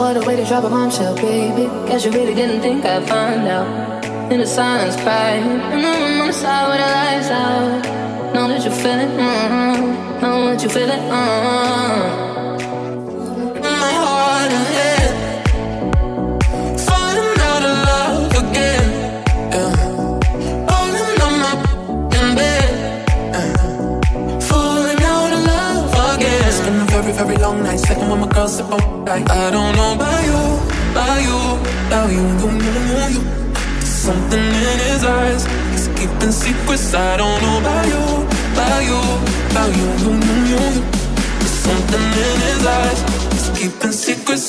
What a way to drop a bombshell, baby. Guess you really didn't think I'd find out. In the silence, crying in the room on the side where the lights out. Know that you feel it, know that you feel it, my heart and head falling out of love again, yeah. Falling on my bed, falling out of love again. It's been a very, very long night, sitting with my girl, sip on like I don't know about you, about you, about you, you. Something in his eyes, he's keeping secrets. I don't know about you, about you, about you, you. There's something in his eyes, he's keeping secrets.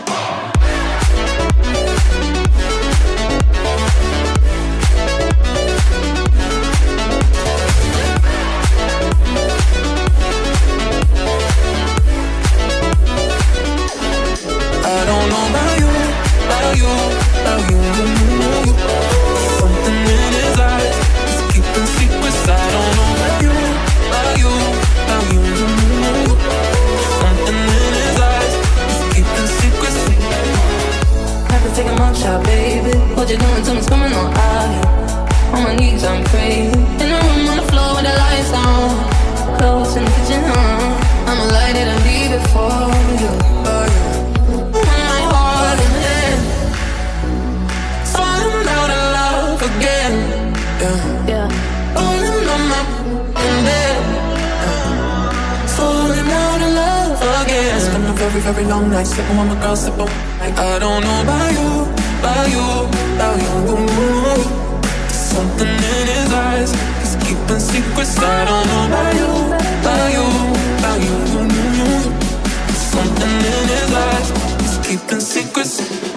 I don't know about you, about you, about you, something in his eyes, he's keeping secrets. I don't know about you, about you, about you, something in his eyes, he's keeping secrets. Have to take a mug shot, baby. What you doing to me's coming on out. On my knees, I'm crazy. In the room on the floor with the lights on. Close in the kitchen, I'ma light it and leave it for you. My heart and head falling out of love again, yeah. Falling on my bed, falling out of love again. It's been a very, very long night, slipping with my girl, sipping like I don't know about you, about you, about you. Something in his eyes, he's keeping secrets. I don't know about you, about you, about you. Something in his eyes, he's keeping secrets.